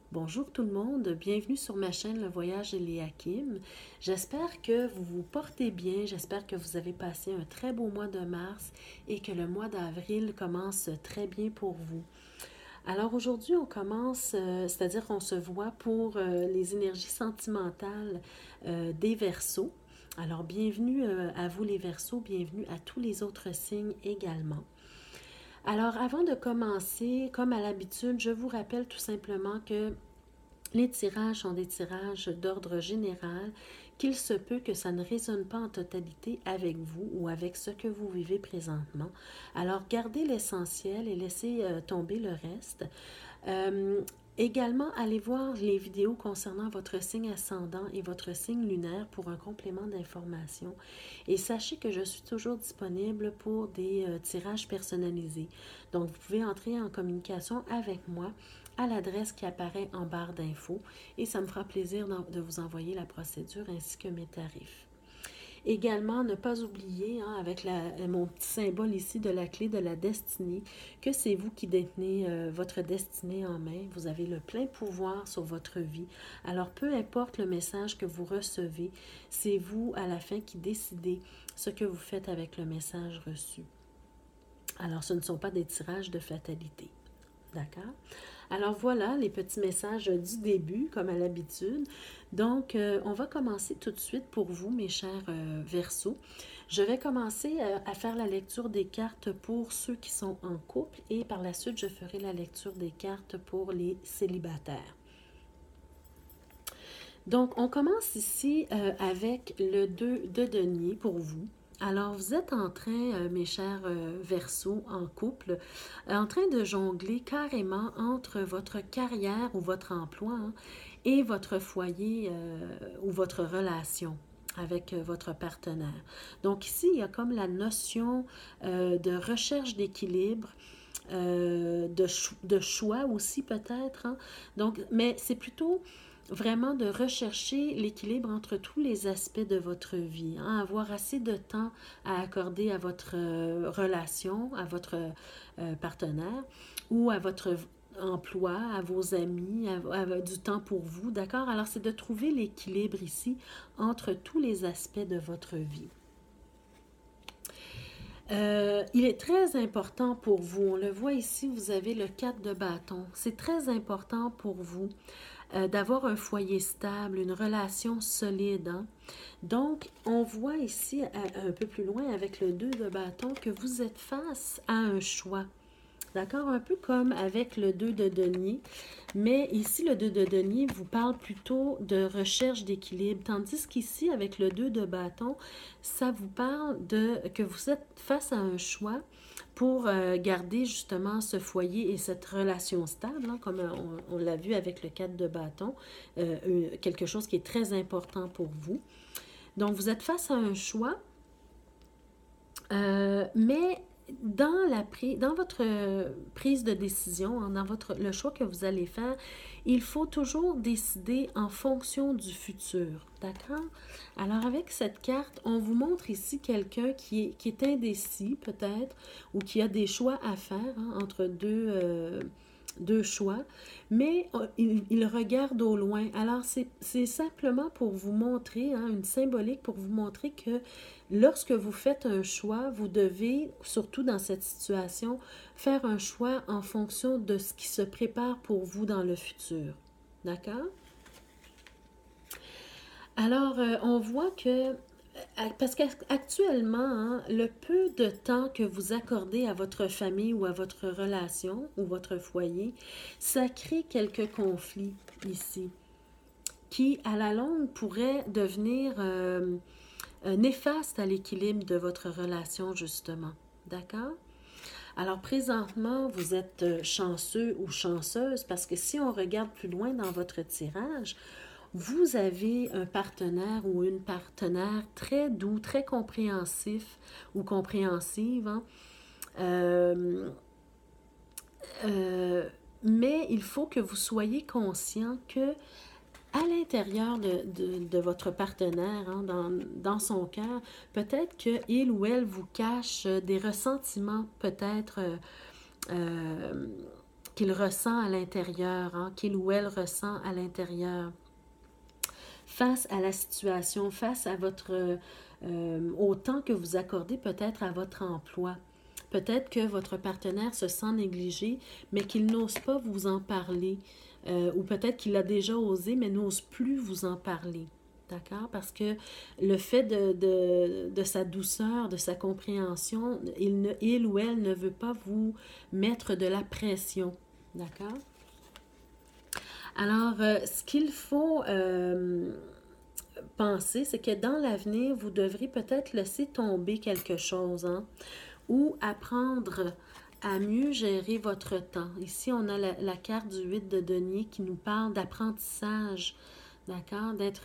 Bonjour tout le monde, bienvenue sur ma chaîne Le Voyage de Léa Kim. J'espère que vous vous portez bien, j'espère que vous avez passé un très beau mois de mars et que le mois d'avril commence très bien pour vous. Alors aujourd'hui, on commence, c'est-à-dire qu'on se voit pour les énergies sentimentales des Verseaux. Alors bienvenue à vous les Verseaux, bienvenue à tous les autres signes également. Alors, avant de commencer, comme à l'habitude, je vous rappelle tout simplement que les tirages sont des tirages d'ordre général, qu'il se peut que ça ne résonne pas en totalité avec vous ou avec ce que vous vivez présentement. Alors, gardez l'essentiel et laissez tomber le reste. Euh, Également, allez voir les vidéos concernant votre signe ascendant et votre signe lunaire pour un complément d'information. Et sachez que je suis toujours disponible pour des tirages personnalisés. Donc, vous pouvez entrer en communication avec moi à l'adresse qui apparaît en barre d'infos et ça me fera plaisir de vous envoyer la procédure ainsi que mes tarifs. Également, ne pas oublier, avec mon petit symbole ici de la clé de la destinée, que c'est vous qui détenez votre destinée en main. Vous avez le plein pouvoir sur votre vie. Alors, peu importe le message que vous recevez, c'est vous, à la fin, qui décidez ce que vous faites avec le message reçu. Alors, ce ne sont pas des tirages de fatalité. D'accord? Alors voilà les petits messages du début, comme à l'habitude. Donc, on va commencer tout de suite pour vous, mes chers Verseaux. Je vais commencer à faire la lecture des cartes pour ceux qui sont en couple et par la suite, je ferai la lecture des cartes pour les célibataires. Donc, on commence ici avec le 2 de denier pour vous. Alors, vous êtes en train, mes chers Verseaux, en couple, en train de jongler carrément entre votre carrière ou votre emploi et votre foyer ou votre relation avec votre partenaire. Donc ici, il y a comme la notion de recherche d'équilibre, de choix aussi peut-être. Donc, mais c'est plutôt vraiment de rechercher l'équilibre entre tous les aspects de votre vie, avoir assez de temps à accorder à votre relation, à votre partenaire ou à votre emploi, à vos amis, du temps pour vous, d'accord? Alors, c'est de trouver l'équilibre ici entre tous les aspects de votre vie. Il est très important pour vous, on le voit ici, vous avez le 4 de bâton. C'est très important pour vous d'avoir un foyer stable, une relation solide. Donc, on voit ici un peu plus loin avec le 2 de bâton que vous êtes face à un choix. D'accord? Un peu comme avec le 2 de denier. Mais ici, le 2 de denier vous parle plutôt de recherche d'équilibre. Tandis qu'ici, avec le 2 de bâton, ça vous parle de que vous êtes face à un choix pour garder justement ce foyer et cette relation stable, comme on l'a vu avec le 4 de bâton, quelque chose qui est très important pour vous. Donc, vous êtes face à un choix, mais dans votre prise de décision, dans le choix que vous allez faire, il faut toujours décider en fonction du futur. D'accord? Alors, avec cette carte, on vous montre ici quelqu'un qui est indécis, peut-être, ou qui a des choix à faire entre deux choix, mais il regarde au loin. Alors, c'est simplement pour vous montrer, une symbolique pour vous montrer que lorsque vous faites un choix, vous devez, surtout dans cette situation, faire un choix en fonction de ce qui se prépare pour vous dans le futur. D'accord? Alors, on voit que, parce qu'actuellement, le peu de temps que vous accordez à votre famille ou à votre relation ou votre foyer, ça crée quelques conflits ici qui, à la longue, pourraient devenir néfastes à l'équilibre de votre relation, justement. D'accord? Alors, présentement, vous êtes chanceux ou chanceuse parce que si on regarde plus loin dans votre tirage, vous avez un partenaire ou une partenaire très doux, très compréhensif ou compréhensive, mais il faut que vous soyez conscient que à l'intérieur de votre partenaire, dans son cœur, peut-être qu'il ou elle vous cache des ressentiments peut-être qu'il ressent à l'intérieur, hein, qu'il ou elle ressent à l'intérieur. Face à la situation, face à au temps que vous accordez peut-être à votre emploi. Peut-être que votre partenaire se sent négligé, mais qu'il n'ose pas vous en parler. Ou peut-être qu'il a déjà osé, mais n'ose plus vous en parler. D'accord? Parce que le fait de sa douceur, de sa compréhension, il ou elle ne veut pas vous mettre de la pression. D'accord? Alors, ce qu'il faut penser, c'est que dans l'avenir, vous devrez peut-être laisser tomber quelque chose, hein, ou apprendre à mieux gérer votre temps. Ici, on a la carte du 8 de denier qui nous parle d'apprentissage, d'accord? D'être,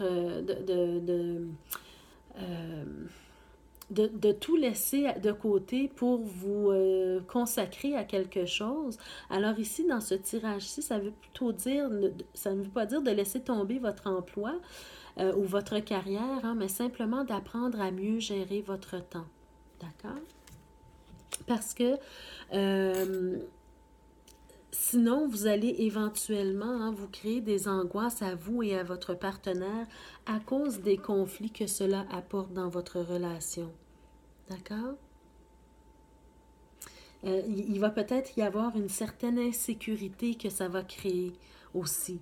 euh, de tout laisser de côté pour vous consacrer à quelque chose. Alors ici, dans ce tirage-ci, ça veut plutôt dire, ça ne veut pas dire de laisser tomber votre emploi ou votre carrière, hein, mais simplement d'apprendre à mieux gérer votre temps. D'accord? Parce que sinon, vous allez éventuellement vous créer des angoisses à vous et à votre partenaire à cause des conflits que cela apporte dans votre relation. D'accord? Il va peut-être y avoir une certaine insécurité que ça va créer aussi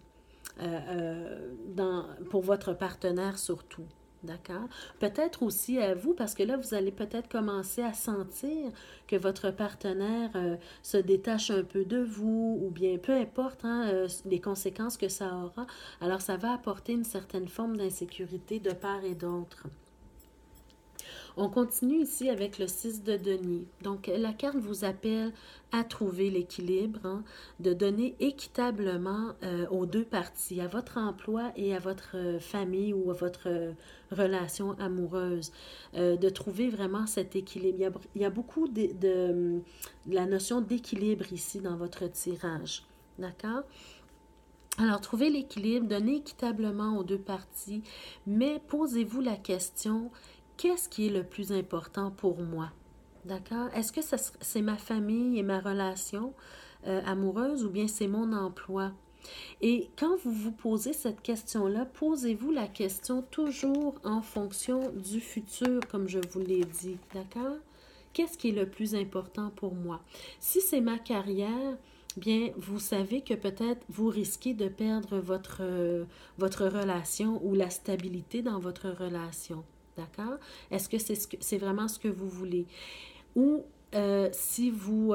pour votre partenaire surtout. D'accord? Peut-être aussi à vous, parce que là, vous allez peut-être commencer à sentir que votre partenaire se détache un peu de vous, ou bien peu importe les conséquences que ça aura. Alors, ça va apporter une certaine forme d'insécurité de part et d'autre. On continue ici avec le 6 de denier. Donc, la carte vous appelle à trouver l'équilibre, hein, de donner équitablement aux deux parties, à votre emploi et à votre famille ou à votre relation amoureuse, de trouver vraiment cet équilibre. Il y a beaucoup de la notion d'équilibre ici dans votre tirage. D'accord? Alors, trouvez l'équilibre, donnez équitablement aux deux parties, mais posez-vous la question, qu'est-ce qui est le plus important pour moi? D'accord? Est-ce que c'est ma famille et ma relation amoureuse ou bien c'est mon emploi? Et quand vous vous posez cette question-là, posez-vous la question toujours en fonction du futur, comme je vous l'ai dit. D'accord? Qu'est-ce qui est le plus important pour moi? Si c'est ma carrière, bien, vous savez que peut-être vous risquez de perdre votre relation ou la stabilité dans votre relation. D'accord? Est-ce que c'est vraiment ce que vous voulez? Ou si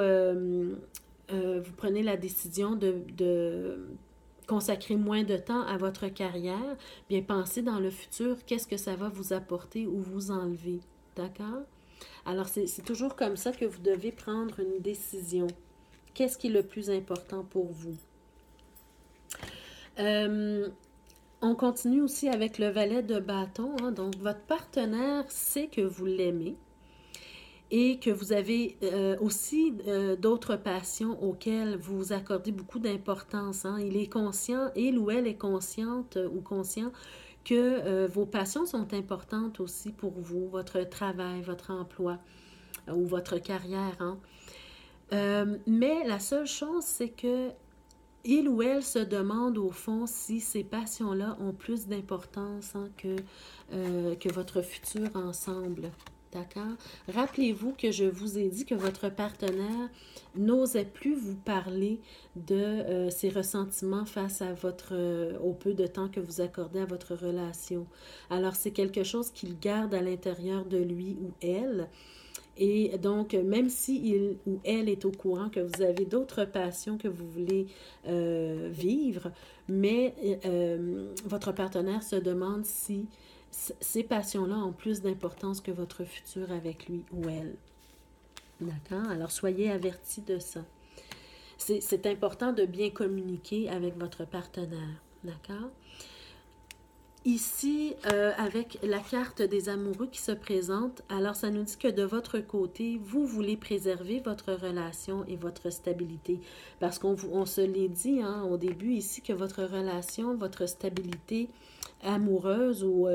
vous prenez la décision de consacrer moins de temps à votre carrière, bien pensez dans le futur, qu'est-ce que ça va vous apporter ou vous enlever. D'accord? Alors, c'est toujours comme ça que vous devez prendre une décision. Qu'est-ce qui est le plus important pour vous? On continue aussi avec le valet de bâton. Hein. Donc, votre partenaire sait que vous l'aimez et que vous avez aussi d'autres passions auxquelles vous accordez beaucoup d'importance. Hein. Il est conscient, il ou elle est consciente ou conscient que vos passions sont importantes aussi pour vous, votre travail, votre emploi ou votre carrière. Hein. Mais la seule chose, c'est que il ou elle se demande au fond si ces passions-là ont plus d'importance hein, que votre futur ensemble. D'accord? Rappelez-vous que je vous ai dit que votre partenaire n'osait plus vous parler de ses ressentiments face à au peu de temps que vous accordez à votre relation. Alors, c'est quelque chose qu'il garde à l'intérieur de lui ou elle. Et donc, même si il ou elle est au courant que vous avez d'autres passions que vous voulez vivre, mais votre partenaire se demande si ces passions-là ont plus d'importance que votre futur avec lui ou elle. D'accord? Alors, soyez avertis de ça. C'est important de bien communiquer avec votre partenaire. D'accord? Ici, avec la carte des amoureux qui se présente, alors ça nous dit que de votre côté, vous voulez préserver votre relation et votre stabilité. Parce qu'on se l'est dit hein, au début ici que votre relation, votre stabilité amoureuse ou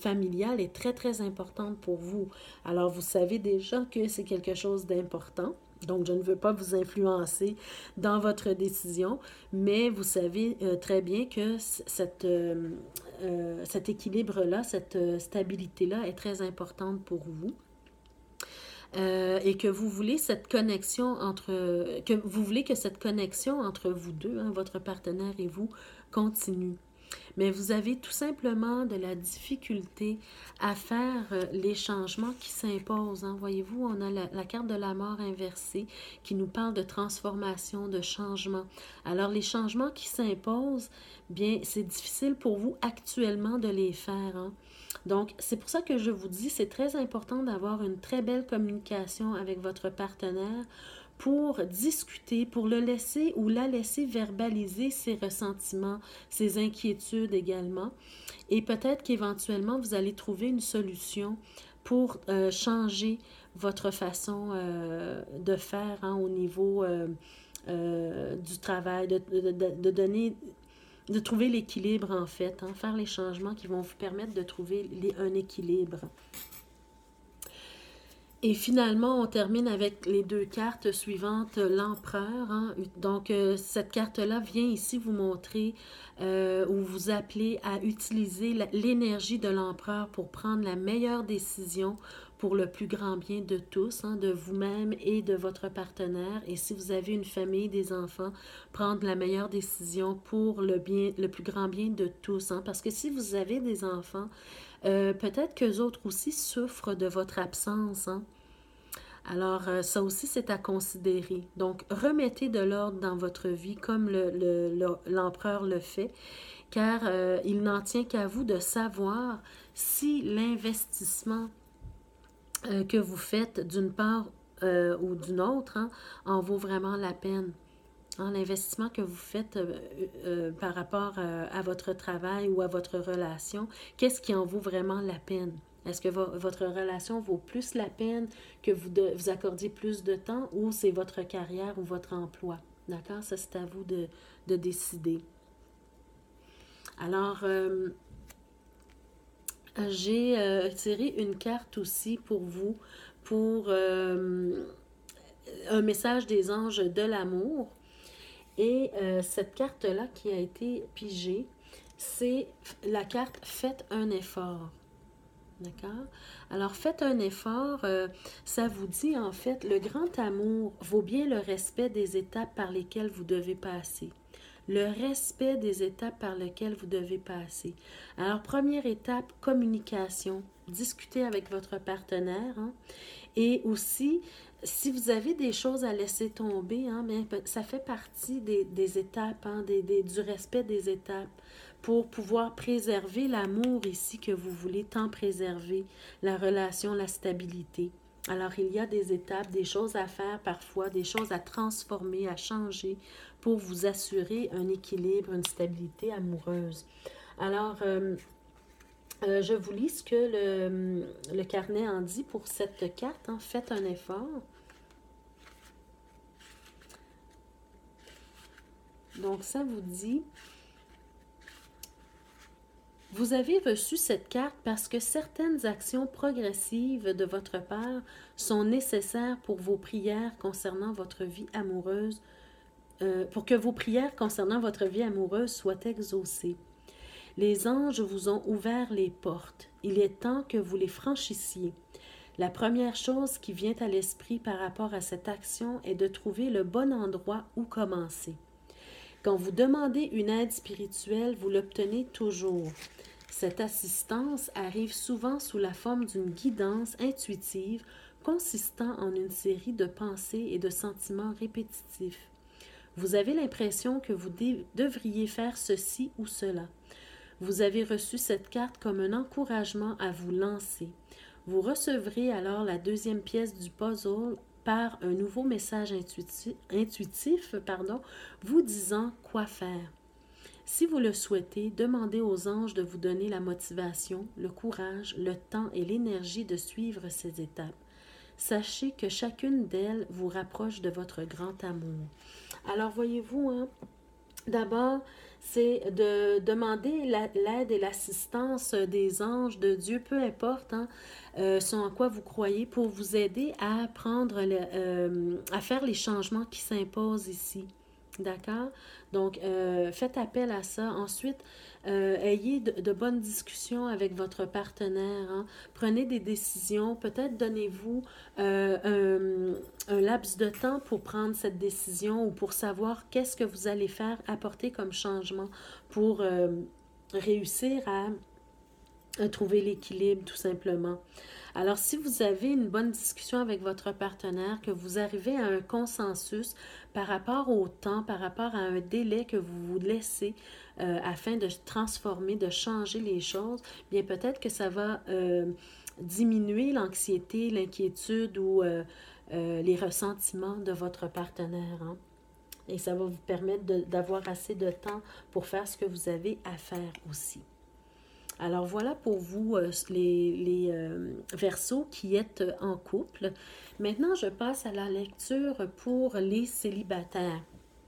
familiale est très, très importante pour vous. Alors, vous savez déjà que c'est quelque chose d'important. Donc, je ne veux pas vous influencer dans votre décision, mais vous savez très bien que cet équilibre-là, cette stabilité-là est très importante pour vous. Et que vous voulez que cette connexion entre vous deux, hein, votre partenaire et vous, continue. Mais vous avez tout simplement de la difficulté à faire les changements qui s'imposent, hein. Voyez-vous, on a la carte de la mort inversée qui nous parle de transformation, de changement. Alors, les changements qui s'imposent, bien, c'est difficile pour vous actuellement de les faire, hein. Donc, c'est pour ça que je vous dis, c'est très important d'avoir une très belle communication avec votre partenaire pour discuter, pour le laisser ou la laisser verbaliser ses ressentiments, ses inquiétudes également. Et peut-être qu'éventuellement, vous allez trouver une solution pour changer votre façon de faire, hein, au niveau du travail, de donner, de trouver l'équilibre en fait, hein, faire les changements qui vont vous permettre de trouver un équilibre. Et finalement, on termine avec les deux cartes suivantes, l'empereur, hein. Donc, cette carte-là vient ici vous montrer ou vous appeler à utiliser l'énergie de l'empereur pour prendre la meilleure décision pour le plus grand bien de tous, hein, de vous-même et de votre partenaire. Et si vous avez une famille, des enfants, prendre la meilleure décision pour le plus grand bien de tous, hein. Parce que si vous avez des enfants, peut-être qu'eux autres aussi souffrent de votre absence, hein. Alors, ça aussi, c'est à considérer. Donc, remettez de l'ordre dans votre vie comme l'empereur le fait, car il n'en tient qu'à vous de savoir si l'investissement que vous faites d'une part ou d'une autre, hein, en vaut vraiment la peine. Hein, l'investissement que vous faites par rapport à votre travail ou à votre relation, qu'est-ce qui en vaut vraiment la peine? Est-ce que votre relation vaut plus la peine que vous accordiez plus de temps ou c'est votre carrière ou votre emploi? D'accord? Ça, c'est à vous de décider. Alors, j'ai tiré une carte aussi pour vous, pour un message des anges de l'amour. Et cette carte-là qui a été pigée, c'est la carte Faites un effort. D'accord? Alors, faites un effort, ça vous dit en fait, le grand amour vaut bien le respect des étapes par lesquelles vous devez passer. Le respect des étapes par lesquelles vous devez passer. Alors, première étape, communication. Discutez avec votre partenaire, hein. Et aussi, si vous avez des choses à laisser tomber, hein, mais ça fait partie des étapes, hein, du respect des étapes pour pouvoir préserver l'amour ici que vous voulez tant préserver, la relation, la stabilité. Alors, il y a des étapes, des choses à faire parfois, des choses à transformer, à changer pour vous assurer un équilibre, une stabilité amoureuse. Alors, je vous lis ce que le carnet en dit pour cette carte, hein. Faites un effort. Donc, ça vous dit... Vous avez reçu cette carte parce que certaines actions progressives de votre part sont nécessaires pour vos prières concernant votre vie amoureuse, pour que vos prières concernant votre vie amoureuse soient exaucées. Les anges vous ont ouvert les portes. Il est temps que vous les franchissiez. La première chose qui vient à l'esprit par rapport à cette action est de trouver le bon endroit où commencer. Quand vous demandez une aide spirituelle, vous l'obtenez toujours. Cette assistance arrive souvent sous la forme d'une guidance intuitive consistant en une série de pensées et de sentiments répétitifs. Vous avez l'impression que vous devriez faire ceci ou cela. Vous avez reçu cette carte comme un encouragement à vous lancer. Vous recevrez alors la deuxième pièce du puzzle par un nouveau message intuitif, vous disant quoi faire. Si vous le souhaitez, demandez aux anges de vous donner la motivation, le courage, le temps et l'énergie de suivre ces étapes. Sachez que chacune d'elles vous rapproche de votre grand amour. Alors, voyez-vous, hein, D'abord, c'est de demander l'aide et l'assistance des anges, de Dieu, peu importe hein, ce en quoi vous croyez, pour vous aider à à faire les changements qui s'imposent ici. D'accord? Donc, faites appel à ça. Ensuite, ayez de bonnes discussions avec votre partenaire. Hein. Prenez des décisions. Peut-être donnez-vous un laps de temps pour prendre cette décision ou pour savoir qu'est-ce que vous allez faire, apporter comme changement pour réussir à trouver l'équilibre tout simplement. Alors, si vous avez une bonne discussion avec votre partenaire, que vous arrivez à un consensus par rapport au temps, par rapport à un délai que vous vous laissez afin de transformer, de changer les choses, bien peut-être que ça va diminuer l'anxiété, l'inquiétude ou les ressentiments de votre partenaire. Hein? Et ça va vous permettre d'avoir assez de temps pour faire ce que vous avez à faire aussi. Alors voilà pour vous les Verseaux qui êtes en couple. Maintenant, je passe à la lecture pour les célibataires.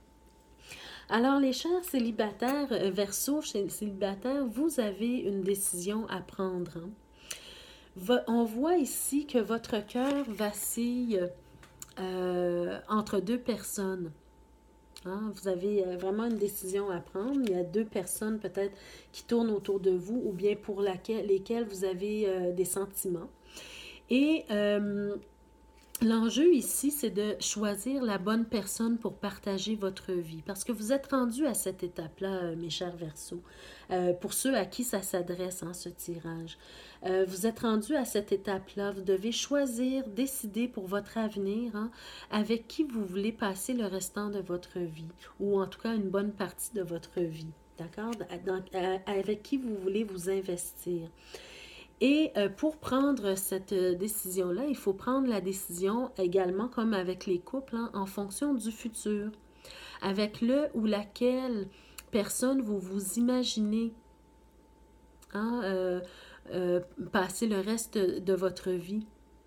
Alors les chers célibataires, Verseaux célibataires, vous avez une décision à prendre. Hein. On voit ici que votre cœur vacille entre deux personnes. Hein, vous avez vraiment une décision à prendre. Il y a deux personnes peut-être qui tournent autour de vous ou bien pour lesquelles vous avez des sentiments. Et l'enjeu ici, c'est de choisir la bonne personne pour partager votre vie. Parce que vous êtes rendu à cette étape-là, mes chers Verseaux. Pour ceux à qui ça s'adresse, hein, ce tirage. Vous êtes rendu à cette étape-là. Vous devez choisir, décider pour votre avenir, hein, avec qui vous voulez passer le restant de votre vie. Ou en tout cas, une bonne partie de votre vie. D'accord? Avec qui vous voulez vous investir. Et pour prendre cette décision-là, il faut prendre la décision également, comme avec les couples, hein, en fonction du futur. Avec le ou laquelle personne vous vous imaginez hein, passer le reste de votre vie.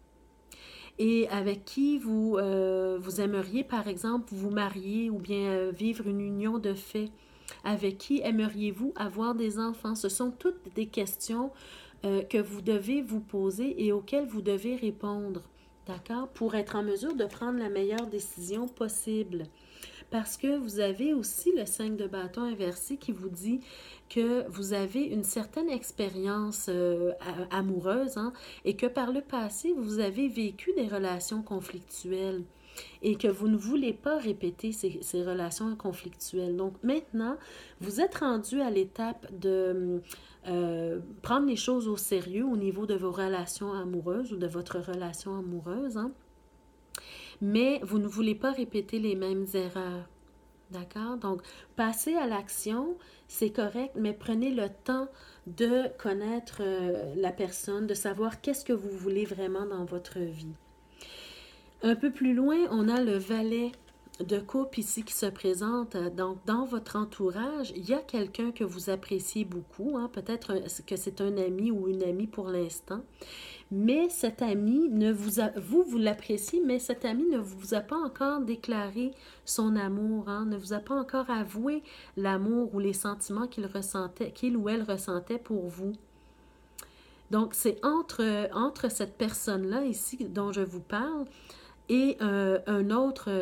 Et avec qui vous aimeriez, par exemple, vous marier ou bien vivre une union de fait. Avec qui aimeriez-vous avoir des enfants? Ce sont toutes des questions que vous devez vous poser et auxquelles vous devez répondre, d'accord? Pour être en mesure de prendre la meilleure décision possible. Parce que vous avez aussi le 5 de bâton inversé qui vous dit que vous avez une certaine expérience amoureuse hein, et que par le passé, vous avez vécu des relations conflictuelles et que vous ne voulez pas répéter ces relations conflictuelles. Donc maintenant, vous êtes rendu à l'étape de prendre les choses au sérieux au niveau de vos relations amoureuses ou de votre relation amoureuse, hein? Mais vous ne voulez pas répéter les mêmes erreurs. D'accord? Donc, passer à l'action, c'est correct, mais prenez le temps de connaître la personne, de savoir qu'est-ce que vous voulez vraiment dans votre vie. Un peu plus loin, on a le valet de coupe ici qui se présente. Donc, dans votre entourage, il y a quelqu'un que vous appréciez beaucoup. Hein? Peut-être que c'est un ami ou une amie pour l'instant. Mais cet ami, vous l'appréciez, mais cet ami ne vous a pas encore déclaré son amour, hein? Ne vous a pas encore avoué l'amour ou les sentiments qu'il ou elle ressentait pour vous. Donc, c'est entre cette personne-là ici dont je vous parle et une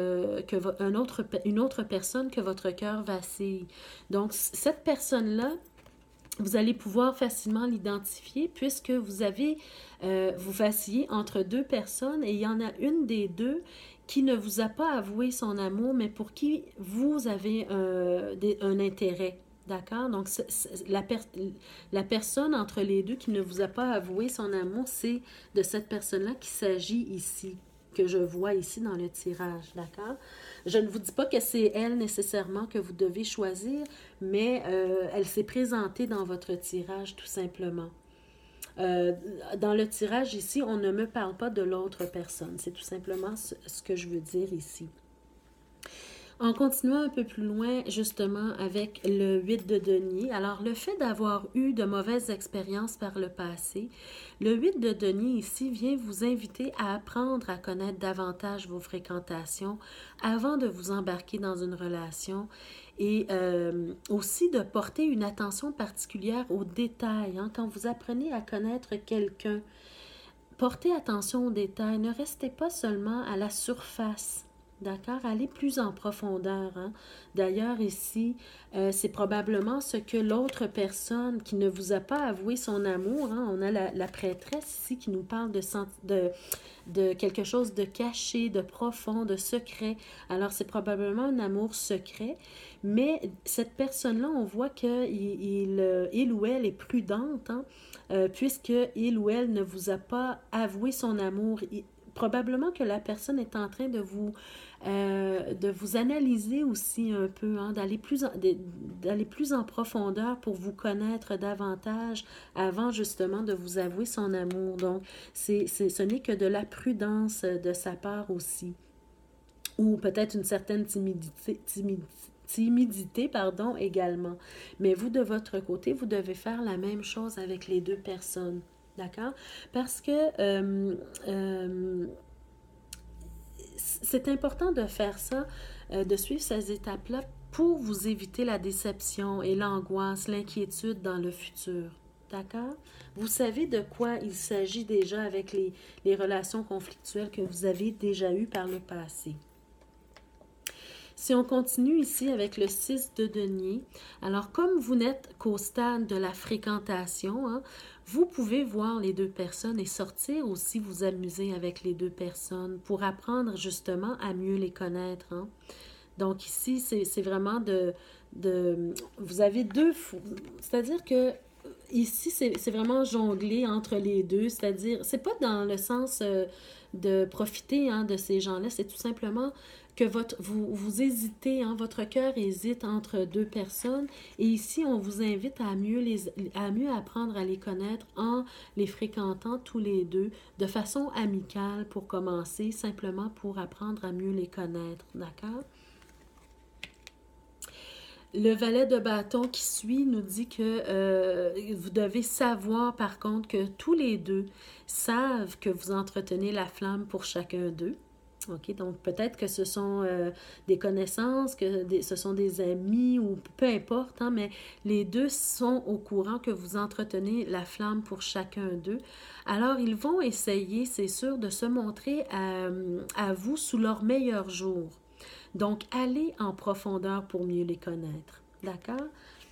autre personne que votre cœur vacille. Donc, cette personne-là, vous allez pouvoir facilement l'identifier puisque vous vacillez entre deux personnes et il y en a une des deux qui ne vous a pas avoué son amour, mais pour qui vous avez un intérêt. D'accord? Donc, la personne entre les deux qui ne vous a pas avoué son amour, c'est de cette personne-là qu'il s'agit ici, que je vois ici dans le tirage. D'accord? Je ne vous dis pas que c'est elle nécessairement que vous devez choisir, mais elle s'est présentée dans votre tirage tout simplement. Dans le tirage ici, on ne me parle pas de l'autre personne. C'est tout simplement ce que je veux dire ici. En continuant un peu plus loin, justement, avec le 8 de denier, alors le fait d'avoir eu de mauvaises expériences par le passé, le 8 de denier ici vient vous inviter à apprendre à connaître davantage vos fréquentations avant de vous embarquer dans une relation et aussi de porter une attention particulière aux détails. Hein. Quand vous apprenez à connaître quelqu'un, portez attention aux détails, ne restez pas seulement à la surface. D'accord? Allez plus en profondeur. Hein? D'ailleurs, ici, c'est probablement ce que l'autre personne qui ne vous a pas avoué son amour, hein? On a la prêtresse ici qui nous parle de quelque chose de caché, de profond, de secret. Alors, c'est probablement un amour secret, mais cette personne-là, on voit qu'il ou elle est prudente, hein? Puisque il ou elle ne vous a pas avoué son amour. Probablement que la personne est en train de vous analyser aussi un peu, hein, d'aller plus en profondeur pour vous connaître davantage avant justement de vous avouer son amour. Donc, ce n'est que de la prudence de sa part aussi. Ou peut-être une certaine timidité, pardon, également. Mais vous, de votre côté, vous devez faire la même chose avec les deux personnes. D'accord? Parce que c'est important de faire ça, de suivre ces étapes-là pour vous éviter la déception et l'angoisse, l'inquiétude dans le futur. D'accord? Vous savez de quoi il s'agit déjà avec les relations conflictuelles que vous avez déjà eues par le passé. Si on continue ici avec le 6 de denier, alors comme vous n'êtes qu'au stade de la fréquentation, hein, vous pouvez voir les deux personnes et sortir aussi vous amuser avec les deux personnes pour apprendre justement à mieux les connaître. Hein. Donc ici, c'est vraiment vous avez deux... C'est-à-dire que ici, c'est vraiment jongler entre les deux, c'est-à-dire, c'est pas dans le sens de profiter hein, de ces gens-là, c'est tout simplement que vous hésitez, hein, votre cœur hésite entre deux personnes et ici, on vous invite à mieux apprendre à les connaître en les fréquentant tous les deux de façon amicale pour commencer, simplement pour apprendre à mieux les connaître, d'accord? Le valet de bâton qui suit nous dit que vous devez savoir par contre que tous les deux savent que vous entretenez la flamme pour chacun d'eux. OK, donc peut-être que ce sont des connaissances, ce sont des amis ou peu importe, hein, mais les deux sont au courant que vous entretenez la flamme pour chacun d'eux. Alors, ils vont essayer, c'est sûr, de se montrer à vous sous leur meilleur jour. Donc, allez en profondeur pour mieux les connaître. D'accord?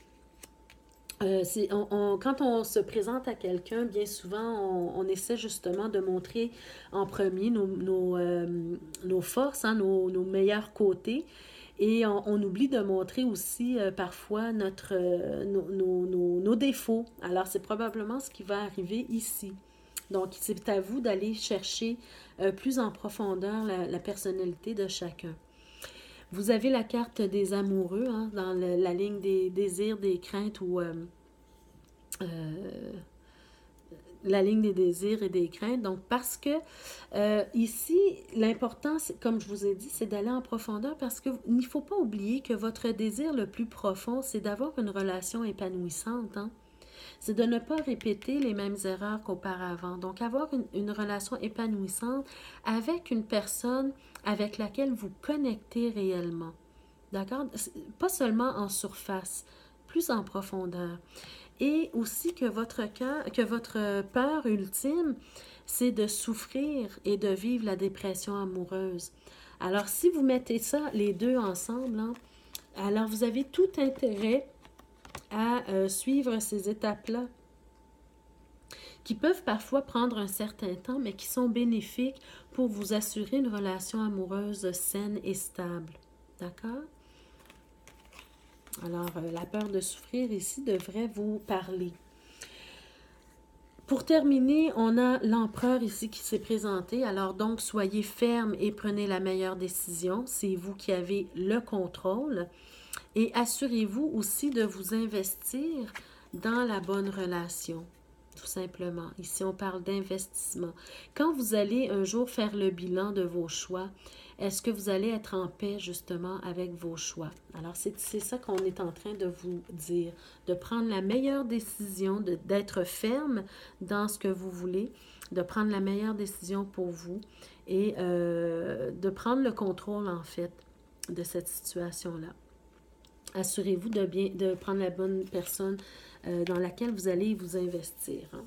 Quand on se présente à quelqu'un, bien souvent, on essaie justement de montrer en premier nos forces, hein, nos meilleurs côtés. Et on oublie de montrer aussi parfois nos défauts. Alors, c'est probablement ce qui va arriver ici. Donc, c'est à vous d'aller chercher plus en profondeur la personnalité de chacun. Vous avez la carte des amoureux hein, dans la ligne des désirs, des craintes ou la ligne des désirs et des craintes. Donc, parce que ici, l'important, comme je vous ai dit, c'est d'aller en profondeur parce qu'il ne faut pas oublier que votre désir le plus profond, c'est d'avoir une relation épanouissante. Hein? C'est de ne pas répéter les mêmes erreurs qu'auparavant. Donc, avoir une relation épanouissante avec une personne avec laquelle vous connectez réellement. D'accord? Pas seulement en surface, plus en profondeur. Et aussi que votre peur ultime, c'est de souffrir et de vivre la dépression amoureuse. Alors, si vous mettez ça, les deux ensemble, hein, alors vous avez tout intérêt à suivre ces étapes-là qui peuvent parfois prendre un certain temps, mais qui sont bénéfiques pour vous assurer une relation amoureuse saine et stable. D'accord? Alors, la peur de souffrir ici devrait vous parler. Pour terminer, on a l'empereur ici qui s'est présenté. Alors donc, soyez ferme et prenez la meilleure décision. C'est vous qui avez le contrôle. Et assurez-vous aussi de vous investir dans la bonne relation, tout simplement. Ici, on parle d'investissement. Quand vous allez un jour faire le bilan de vos choix, Est-ce que vous allez être en paix justement avec vos choix? Alors, c'est ça qu'on est en train de vous dire, de prendre la meilleure décision, d'être ferme dans ce que vous voulez, de prendre la meilleure décision pour vous et de prendre le contrôle en fait de cette situation-là. Assurez-vous de prendre la bonne personne dans laquelle vous allez vous investir. Hein.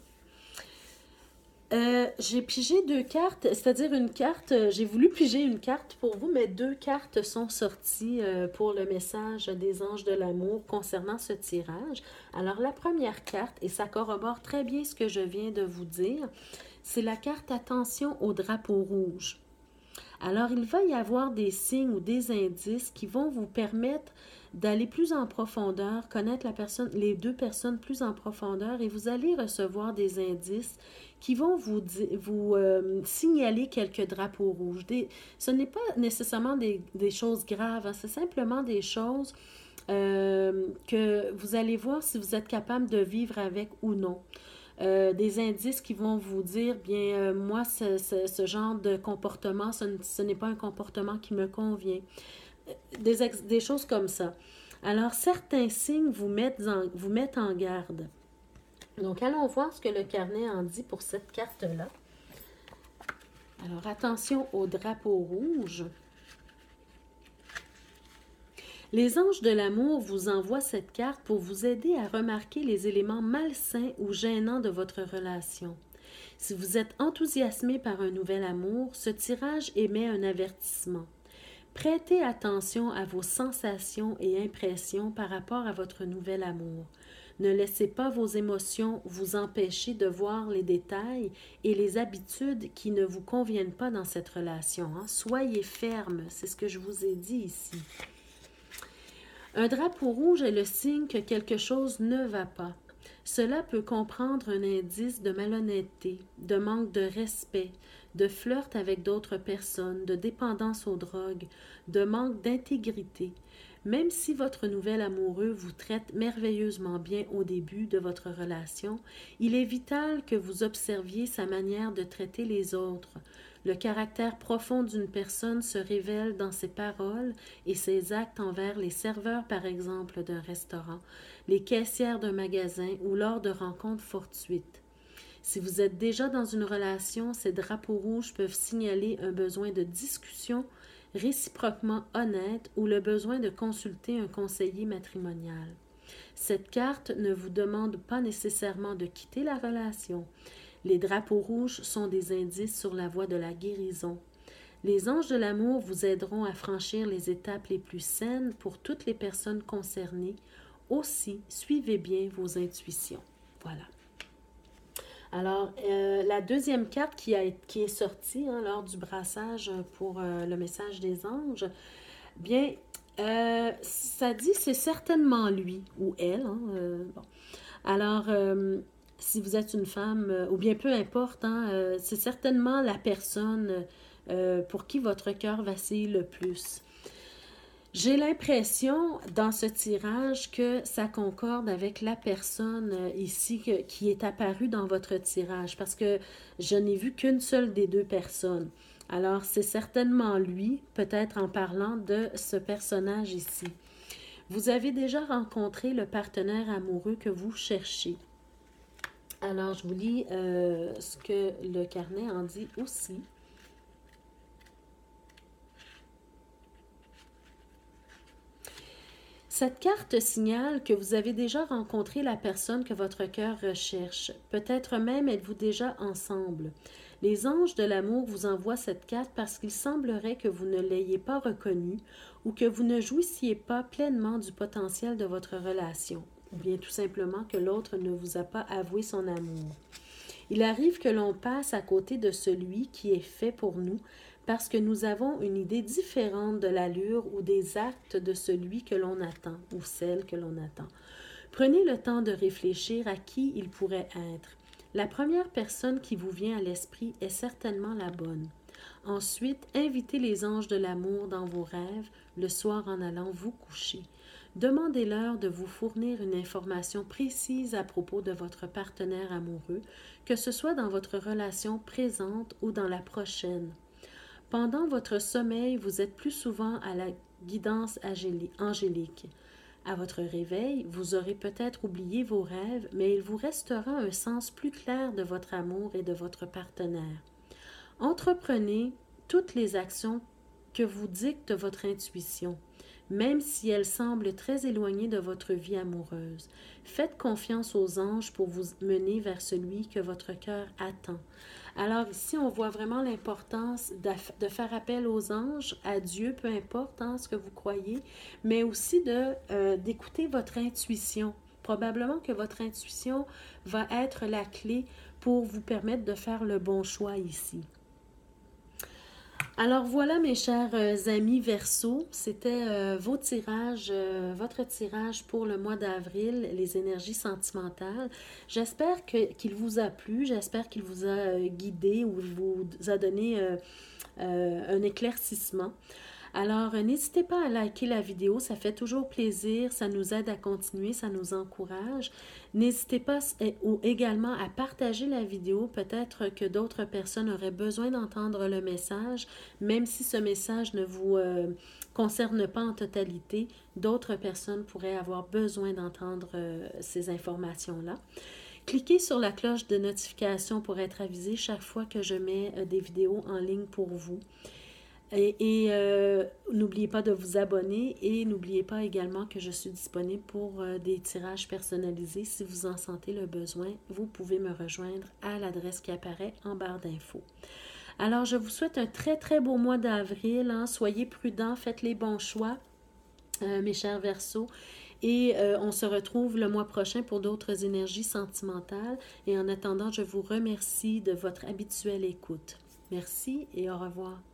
J'ai pigé 2 cartes, c'est-à-dire une carte, j'ai voulu piger une carte pour vous, mais 2 cartes sont sorties pour le message des anges de l'amour concernant ce tirage. Alors la première carte, et ça corrobore très bien ce que je viens de vous dire, c'est la carte Attention au drapeau rouge. Alors il va y avoir des signes ou des indices qui vont vous permettre d'aller plus en profondeur, connaître les 2 personnes plus en profondeur et vous allez recevoir des indices qui vont vous signaler quelques drapeaux rouges. Ce n'est pas nécessairement des choses graves, hein, c'est simplement des choses que vous allez voir si vous êtes capable de vivre avec ou non. Des indices qui vont vous dire, bien, moi, ce genre de comportement, ce n'est pas un comportement qui me convient. Des choses comme ça. Alors, certains signes vous mettent en garde. Donc, allons voir ce que le carnet en dit pour cette carte-là. Alors, attention au drapeau rouge. Les anges de l'amour vous envoient cette carte pour vous aider à remarquer les éléments malsains ou gênants de votre relation. Si vous êtes enthousiasmé par un nouvel amour, ce tirage émet un avertissement. Prêtez attention à vos sensations et impressions par rapport à votre nouvel amour. Ne laissez pas vos émotions vous empêcher de voir les détails et les habitudes qui ne vous conviennent pas dans cette relation. Hein. Soyez ferme, c'est ce que je vous ai dit ici. Un drapeau rouge est le signe que quelque chose ne va pas. Cela peut comprendre un indice de malhonnêteté, de manque de respect, de flirt avec d'autres personnes, de dépendance aux drogues, de manque d'intégrité. Même si votre nouvel amoureux vous traite merveilleusement bien au début de votre relation, il est vital que vous observiez sa manière de traiter les autres. Le caractère profond d'une personne se révèle dans ses paroles et ses actes envers les serveurs, par exemple, d'un restaurant, les caissières d'un magasin ou lors de rencontres fortuites. Si vous êtes déjà dans une relation, ces drapeaux rouges peuvent signaler un besoin de discussion réciproquement honnête ou le besoin de consulter un conseiller matrimonial. Cette carte ne vous demande pas nécessairement de quitter la relation. Les drapeaux rouges sont des indices sur la voie de la guérison. Les anges de l'amour vous aideront à franchir les étapes les plus saines pour toutes les personnes concernées. Aussi, suivez bien vos intuitions. Voilà. Alors, la deuxième carte qui est sortie lors du brassage pour le message des anges, bien, ça dit c'est certainement lui ou elle. Bon. Alors, si vous êtes une femme, ou bien peu importe, c'est certainement la personne pour qui votre cœur vacille le plus. J'ai l'impression, dans ce tirage, que ça concorde avec la personne ici qui est apparue dans votre tirage, parce que je n'ai vu qu'une seule des 2 personnes. Alors, c'est certainement lui, peut-être en parlant de ce personnage ici. Vous avez déjà rencontré le partenaire amoureux que vous cherchez. Alors, je vous lis ce que le carnet en dit aussi. Cette carte signale que vous avez déjà rencontré la personne que votre cœur recherche. Peut-être même êtes-vous déjà ensemble. Les anges de l'amour vous envoient cette carte parce qu'il semblerait que vous ne l'ayez pas reconnue ou que vous ne jouissiez pas pleinement du potentiel de votre relation, ou bien tout simplement que l'autre ne vous a pas avoué son amour. Il arrive que l'on passe à côté de celui qui est fait pour nous parce que nous avons une idée différente de l'allure ou des actes de celui que l'on attend ou celle que l'on attend. Prenez le temps de réfléchir à qui il pourrait être. La première personne qui vous vient à l'esprit est certainement la bonne. Ensuite, invitez les anges de l'amour dans vos rêves le soir en allant vous coucher. Demandez-leur de vous fournir une information précise à propos de votre partenaire amoureux, que ce soit dans votre relation présente ou dans la prochaine. Pendant votre sommeil, vous êtes plus souvent à la guidance angélique. À votre réveil, vous aurez peut-être oublié vos rêves, mais il vous restera un sens plus clair de votre amour et de votre partenaire. Entreprenez toutes les actions que vous dicte votre intuition, même si elles semblent très éloignées de votre vie amoureuse. Faites confiance aux anges pour vous mener vers celui que votre cœur attend. Alors ici, on voit vraiment l'importance de faire appel aux anges, à Dieu, peu importe ce que vous croyez, mais aussi d'écouter votre intuition. Probablement que votre intuition va être la clé pour vous permettre de faire le bon choix ici. Alors voilà mes chers amis Verseau, c'était votre tirage pour le mois d'avril, les énergies sentimentales. J'espère qu'il vous a plu, j'espère qu'il vous a guidé ou vous a donné un éclaircissement. Alors, n'hésitez pas à liker la vidéo, ça fait toujours plaisir, ça nous aide à continuer, ça nous encourage. N'hésitez pas également à partager la vidéo, peut-être que d'autres personnes auraient besoin d'entendre le message, même si ce message ne vous concerne pas en totalité, d'autres personnes pourraient avoir besoin d'entendre ces informations-là. Cliquez sur la cloche de notification pour être avisé chaque fois que je mets des vidéos en ligne pour vous. Et n'oubliez pas de vous abonner et n'oubliez pas également que je suis disponible pour des tirages personnalisés. Si vous en sentez le besoin, vous pouvez me rejoindre à l'adresse qui apparaît en barre d'infos. Alors, je vous souhaite un très, très beau mois d'avril. Soyez prudents, faites les bons choix, mes chers Verseaux. Et on se retrouve le mois prochain pour d'autres énergies sentimentales. Et en attendant, je vous remercie de votre habituelle écoute. Merci et au revoir.